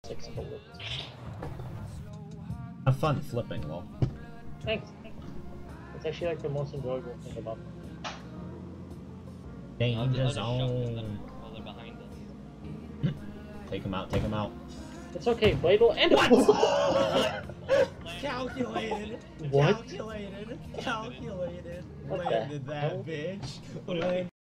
6 bullets. Have fun flipping, lol. Thanks. It's actually like the most enjoyable thing about it. Danger zone. While they're behind us. Take him out, take him out. It's okay, Blade will end What? Calculated. Calculated. Calculated. What Landed the that hell? bitch.